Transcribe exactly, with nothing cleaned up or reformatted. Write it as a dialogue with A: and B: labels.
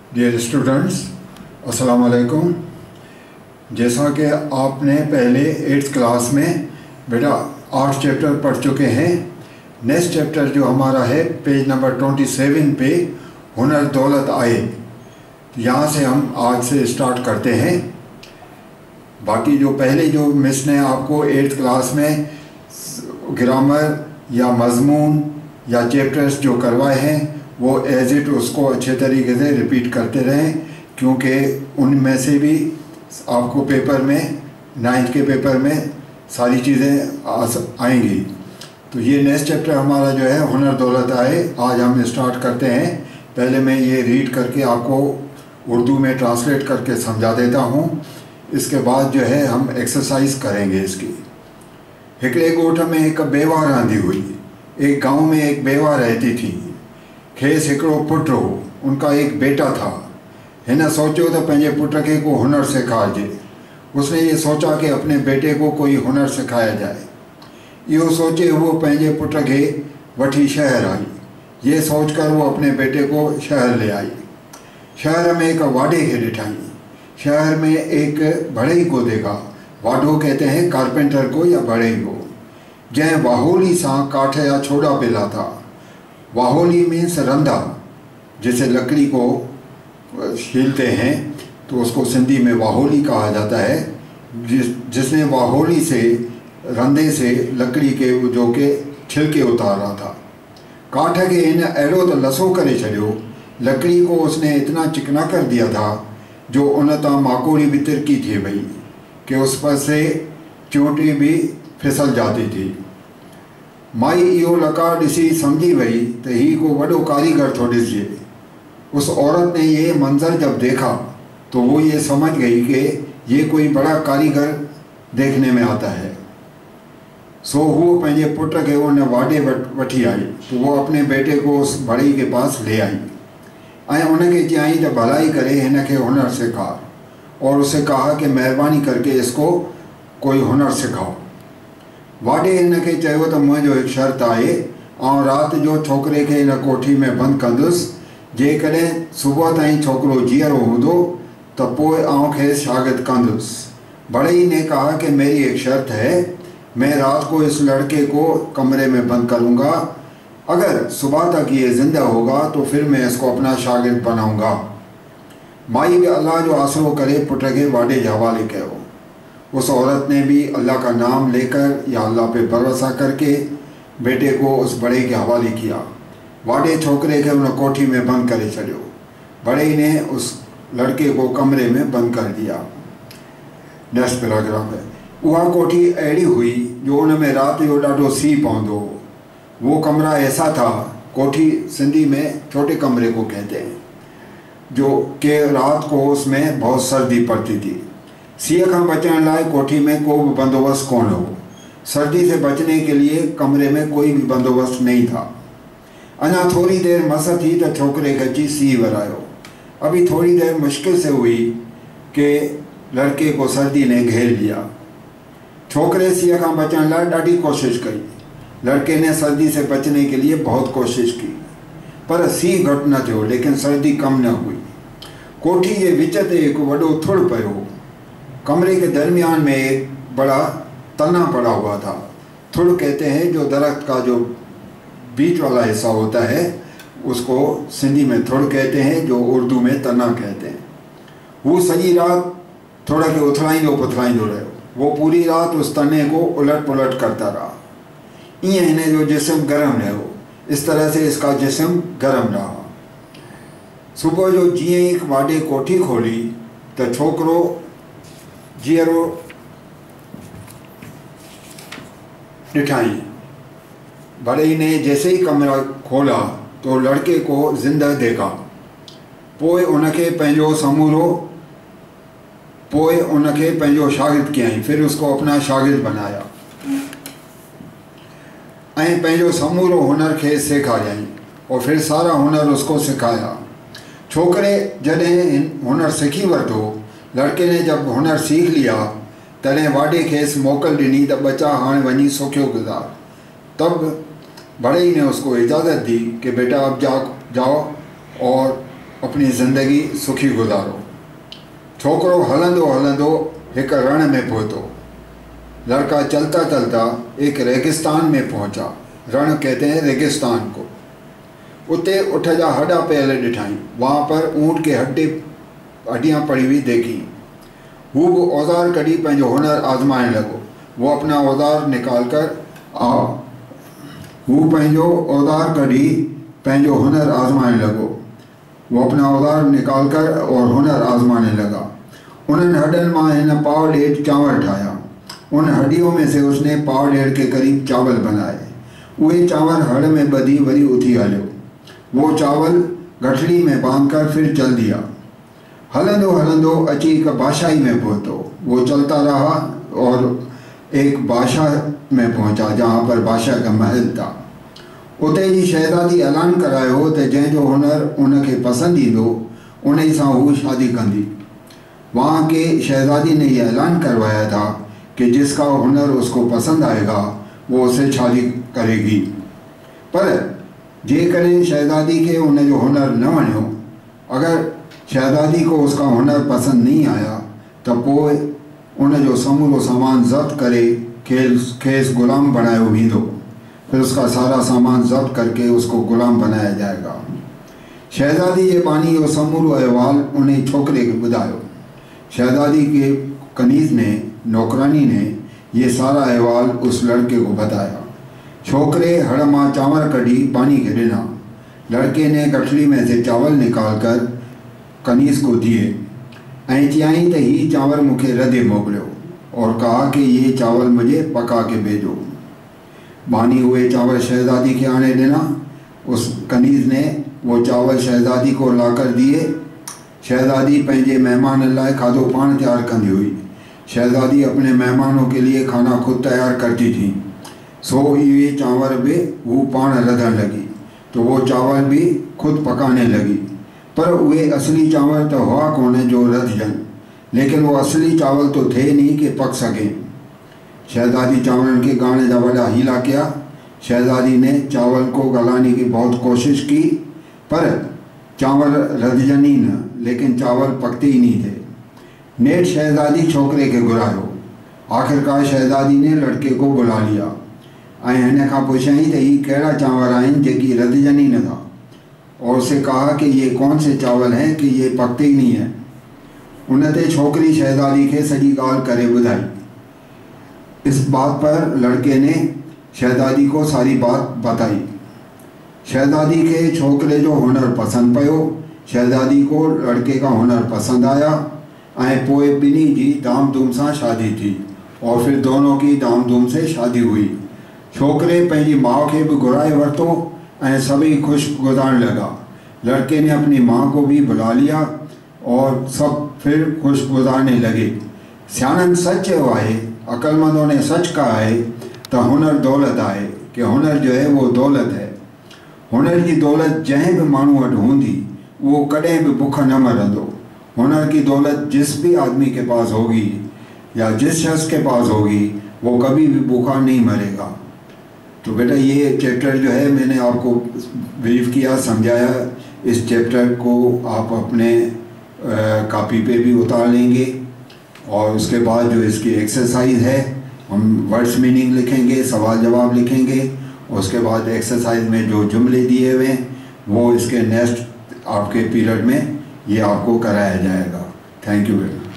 A: Dear students, अस्सलाम वालेकुम। जैसा कि आपने पहले एट्थ क्लास में बेटा आठ चैप्टर पढ़ चुके हैं। नेक्स्ट चैप्टर जो हमारा है पेज नंबर ट्वेंटी सेवन पे हुनर दौलत आए, यहाँ से हम आज से स्टार्ट करते हैं। बाकी जो पहले जो मिस ने आपको एट्थ क्लास में ग्रामर या मजमून या चैप्टर्स जो करवाए हैं वो एज इट उसको अच्छे तरीके से रिपीट करते रहें, क्योंकि उनमें से भी आपको पेपर में नाइन्थ के पेपर में सारी चीज़ें आएंगी। तो ये नेक्स्ट चैप्टर हमारा जो है हुनर दौलत आए, आज हम स्टार्ट करते हैं। पहले मैं ये रीड करके आपको उर्दू में ट्रांसलेट करके समझा देता हूँ, इसके बाद जो है हम एक्सरसाइज करेंगे इसकी। हिकड़े गोठ में एक बेवा रहंदी हुई। एक गांव में एक बेवा रहती थी। खेस हिकड़ो पुट हो, उनका एक बेटा था। हिन सोचो तो पंहिंजे पुट के को हुनर सिखाइजे। उसने ये सोचा कि अपने बेटे को कोई हुनर सिखाया जाए। यो सोचे वो पंहिंजे पुट के वठी शहर आई। ये सोचकर वो अपने बेटे को शहर ले आई। शहर में एक वाडे के ॾिठाई। शहर में एक बढ़ई को देखा। वाडो कहते हैं कारपेंटर को या बढ़ई को। जै वाहोली सा काठ या छोड़ा पेला था। वाहोली मीन्स रंधा, जैसे लकड़ी को छीलते हैं तो उसको सिंधी में वाहोली कहा जाता है। जिस जिसने वाहोली से रंधे से लकड़ी के जो के छिलके उतारा था। काठ के इन अहिड़ो तो लसो करे छड़ियो, लकड़ी को उसने इतना चिकना कर दिया था जो उन तां माकोड़ी भी तिरकी थी भई कि उस पर से चोटी भी फिसल जाती थी। माई इहो लकार ॾिसी समझी वही तो ही को वॾो कारीगर थो ॾिसिजे। उस औरत ने ये मंजर जब देखा तो वो ये समझ गई कि ये कोई बड़ा कारीगर देखने में आता है। सो वो पंहिंजे पुट के उन वाडे वठी आई। तो वो अपने बेटे को उस बड़ई के पास ले आई ऐं उनके चयाई तो भलाई करे हिन के हुनर सिखा, और उसे कहा कि मेहरबानी करके इसको कोई हुनर सिखाओ। वाडे हिन के चयो तो मुंहिंजो हिकु शर्त आहे, ऐं राति जो छोकिरे खे हिन कोठी में बंदि कंदुसि। जेकॾहिं सुबुह ताईं छोकिरो जीअरो हूंदो तो पोइ आउं खेसि शागिर्द कंदुसि। बड़ई ने कहा कि मेरी एक शर्त है, मैं रात को इस लड़के को कमरे में बंद करूँगा। अगर सुबह तक ये ज़िंदा होगा तो फिर मैं इसको अपना शागिर्द बनाऊँगा। माई भी अल्लाह जो आसरो करे पुट के वाडे के हवाले कयो। उस औरत ने भी अल्लाह का नाम लेकर या अल्लाह पे भरोसा करके बेटे को उस बड़े के हवाले किया। वाडे छोकरे के उन कोठी में बंद करे छड़ियो। बड़े ने उस लड़के को कमरे में बंद कर दिया। नेक्स्ट पैराग्राफ है। उहा कोठी अहिड़ी हुई जो उन में रात जो ॾाढो सीउ पवंदो हो। वो कमरा ऐसा था, कोठी सिंधी में छोटे कमरे को कहते हैं, जो कि रात को उसमें बहुत सर्दी पड़ती थी। सीअ खां बचण लाइ कोठी में को भी बंदोबस्त कोन हो। सर्दी से बचने के लिए कमरे में कोई भी बंदोबस्त नहीं था। अञा थोड़ी देर मस थी तो छोकरे खे अची सीउ वरायो। अभी थोड़ी देर मुश्किल से हुई कि लड़के को सर्दी ने घेर लिया। छोकरे सीअ खां बचण लाइ ॾाढी कोशिश कई। लड़के ने सर्दी से बचने के लिए बहुत कोशिश की, पर सीउ घटि न थियो, लेकिन सर्दी कम न हुई। कोठी के विच ते एक वॾो थुड़ पियो। कमरे के दरमियान में एक बड़ा तना पड़ा हुआ था। थुड़ कहते हैं जो दरख्त का जो बीच वाला हिस्सा होता है उसको सिंधी में थुड़ कहते हैं, जो उर्दू में तना कहते हैं। वो सॼी रात थोड़ा के उथलाईंदो पुथलाईंदो रहो। वो पूरी रात उस तने को उलट पुलट करता रहा। ईअं हिन जो जिस्म गर्म रहो। इस तरह से इसका जिस्म गर्म रहा। सुबह जो जीअं ही वाडे कोठी खोली तो छोकरो जीअरो ॾिठाई। बड़ई ने जैसे ही कमरा खोला तो लड़के को जिंदा देखा। पोइ उनके पंहिंजो समूरो पोइ उनके पंहिंजो शागिर्द कयईं। फिर उसको अपना शागिर्द बनाया ऐं पंहिंजो समूरो हुनर खे सेखारियईं, और फिर सारा हुनर उसको सिखाया। छोकरे जॾहिं हुनर सीखी वरितो, लड़के ने जब हुनर सीख लिया तॾहिं वाडे खेसि मोकल ॾिनी त बचा हाणे वञी सोखियो गुज़ार। तब बड़ई ने उसको इजाज़त दी कि बेटा अब जा जाओ और अपनी ज़िंदगी सुखी गुज़ारो। छोकरो हलंदो हलंदो एक रण में पहुंचो। लड़का चलता चलता एक रेगिस्तान में पहुंचा। रण कहते हैं रेगिस्तान को। उते उठ जा हड्डा पयल ॾिठाई। वहाँ पर ऊँट के हड्डी हड्डियाँ पड़ी हुई देखी। वो वो औजार कड़ी पंहिंजो हुनर आजमाइण लॻो। वो अपना औजार निकाल कर आ वो पंहिंजो औजार कड़ी पंहिंजो हुनर आजमाइण लॻो। वो अपना औजार निकाल कर और हुनर आजमाने लगा। उन्हनि हड्डनि मां हिन पाव ॾेढ चांवर ठाया। उन हड्डियों में से उसने पाव डेढ़ के करीब चावल बनाए। वे चावल हड़ में बधी वरी उथी हलियो। वो चावल गठड़ी में बांध कर फिर चल दिया। हलंदो हलंदो अची एक बादशाही में पहुंचो। वो चलता रहा और एक बादशाह में पहुंचा जहाँ पर बादशाह का महल था। उते जी शहज़ादी ऐलान करायो तो जंहिंजो हुनर उनके पसंद ईंदो उन सां हू शादी कंदी। वहाँ के शहज़ादी ने यह ऐलान करवाया था कि जिसका हुनर उसको पसंद आएगा वो उसे शादी करेगी। पर जेकॾहिं शहज़ादी के उन जो हुनर न वणियो, अगर शहज़ादी को उसका हुनर पसंद नहीं आया तो पोइ उन जो समूरो सामान ज़ब्त करे खेस खेस गुलाम बनायो वेंदो। फिर उसका सारा सामान ज़ब्त करके उसको गुलाम बनाया जाएगा। शहज़ादी जे बानी जो समूरो अहवाल उन छोकरे के ॿुधायो। शहज़ादी के कनीज़ ने नौकरानी ने ये सारा अहवाल उस लड़के को बताया। छोकरे हड़ मां चांवर कढ़ी पानी के ॾिना। लड़के ने गठड़ी में से चावल निकाल कर कनीज़ को दिए ऐं चयाईं त ही चांवर मूंखे रधे मोकिलियो और कहा कि ये चावल मुझे पका के भेजो। बानी हुए चावल शहज़ादी के आने ॾिना। उस कनीज़ ने वो चावल शहज़ादी को लाकर दिए। शहज़ादी पंहिंजे मेहमाननि लाइ खाधो पाण तैयार कंदी हुई। शहज़ादी अपने मेहमानों के लिए खाना खुद तैयार करती थी। सो ये चावल भी वो पाण रधण लगी तो वो चावल भी खुद पकाने लगी। पर वे असली चावल तो हुआ कोने जो रधजन, लेकिन वो असली चावल तो थे नहीं कि पक सकें। शहज़ादी चावलन के गाने जा वॾा हीला किया। शहज़ादी ने चावल को गलाने की बहुत कोशिश की पर चावल रधजन ही न, लेकिन चावल पकते ही नहीं थे। नेठ शहज़ादी छोकरे के घुरायो। आखिरकार शहज़ादी ने लड़के को बुला लिया ऐं हिन खां पुछियईं त ही कहिड़ा चांवर आहिनि जेकी रधजन ही न था, और उसे कहा कि ये कौन से चावल हैं कि ये पकते ही नहीं हैं। उन ते छोकरी शहज़ादी के सॼी ॻाल्हि करे ॿुधाई। इस बात पर लड़के ने शहज़ादी को सारी बात बताई। शहज़ादी के छोकरे जो हुनर पसंद पयो। शहज़ादी को लड़के का हुनर पसंद आया ऐं पोइ ॿिन्ही जी धाम धूम सां शादी थी और फिर दोनों की धाम धूम से शादी हुई। छोकरे पंहिंजी माउ खे बि घुराए वरितो ऐं सभई ख़ुशि गुज़ारण लगा। लड़के ने अपनी माँ को भी बुला लिया और सब फिर खुश गुजारने लगे। सियाणनि सच चयो आहे, अक़लमंदों ने सच कहा है तो हुनर दौलत है कि हुनर जो है वो दौलत है। हुनर की दौलत जंहिं भी माण्हू वटि हूंदी वो कॾहिं भी भुख न मरंदो। हुनर की दौलत जिस भी आदमी के पास होगी या जिस शख्स के पास होगी वो कभी भी भूखा नहीं मरेगा। तो बेटा ये चैप्टर जो है मैंने आपको ब्रीफ किया, समझाया। इस चैप्टर को आप अपने कॉपी पे भी उतार लेंगे और उसके बाद जो इसकी एक्सरसाइज है हम वर्ड्स मीनिंग लिखेंगे, सवाल जवाब लिखेंगे। उसके बाद एक्सरसाइज में जो जुमले दिए हुए हैं वो इसके नेक्स्ट आपके पीरियड में ये आपको कराया जाएगा। Thank you very much.